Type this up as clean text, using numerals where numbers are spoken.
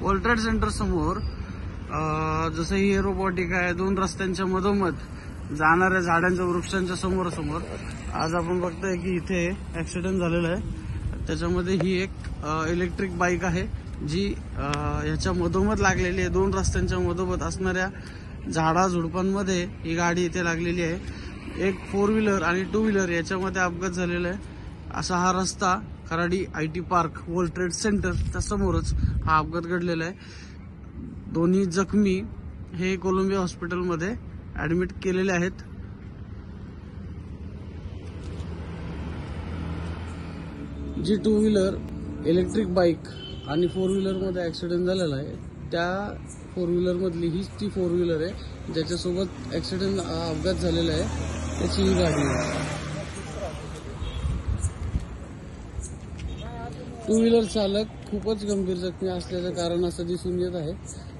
World trade centre समोर जसं ही एरोबॉटिक आहे, दोन रस्त्यांच्या मधोमध जाणाऱ्या झाडांच्या वृक्षांच्या समोर आज आपण बघतोय की इथे ऍक्सिडेंट झालेला आहे। त्याच्यामध्ये ही एक इलेक्ट्रिक बाईक आहे जी ह्याच्या मधोमध लागलेली आहे। दोन रस्त्यांच्या मधोमध असणाऱ्या झाडा झुडपांमध्ये ही गाडी इथे लागलेली आहे। एक 4 व्हीलर आणि 2 व्हीलर याच्यामध्ये अपघात झालेला आहे। असा हा रस्ता Kharadi IT park world trade centre त्या समोरच हा अपघात घडलेला आहे। दोन्ही जखमी हे कोलंबिया हॉस्पिटलमध्ये ऍडमिट केलेले आहेत। जी 2 व्हीलर इलेक्ट्रिक बाईक आणि 4 व्हीलर मध्ये ऍक्सिडेंट झालेला आहे, त्या 4 व्हीलर मधली हीच ती 4 व्हीलर आहे ज्याच्यासोबत ऍक्सिडेंट अपघात झालेला आहे, त्याची ही गाडी आहे। 2 व्हीलर चालक खूपच गंभीर जखमी असल्याचं कारण असं दिसून येत आहे।